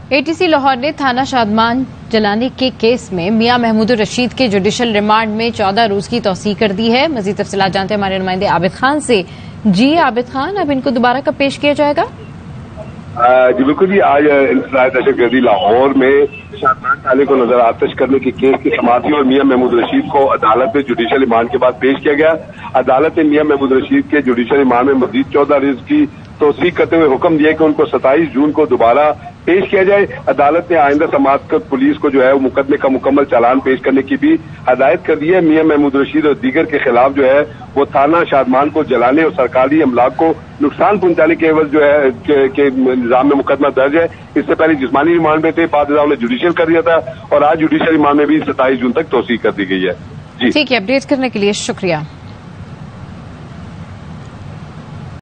ATC Lahore ने थाना शादमान जलाने के केस में मियां महमूद रशीद के जुडिशल रिमांड में 14 रोज की तौसीह कर दी है। मजीद तफसीलात जानते हैं हमारे नुमाइंदे आबिद खान से। जी आबिद खान, अब इनको दोबारा कब पेश किया जाएगा? जी बिल्कुल जी, आज इंसदाद दहशतगर्दी लाहौर में शादमान थाने को नजर आतिश करने के केस की समाती और मियां महमूद रशीद को अदालत में जुडिशल रिमांड के बाद पेश किया गया। अदालत ने मियां महमूद रशीद के जुडिशल रिमांड में मजीद 14 रोज की तौसीह करते हुए हुक्म दिया कि उनको 27 जून को दोबारा पेश किया जाए। अदालत ने आइंदा समात कर पुलिस को जो है वो मुकदमे का मुकम्मल चालान पेश करने की भी हदायत कर दी है। मियां महमूद रशीद और दीगर के खिलाफ जो है वो थाना शादमान को जलाने और सरकारी अमलाक को नुकसान पहुंचाने के एवज जो है के निजाम में मुकदमा दर्ज है। इससे पहले जिस्मानी रिमांड में थे, बाद ने जुडिशियल कर दिया था और आज जुडिशियल रिमांड में भी 27 जून तक तौसीह कर दी गई है। जी ठीक है, अपडेट करने के लिए शुक्रिया।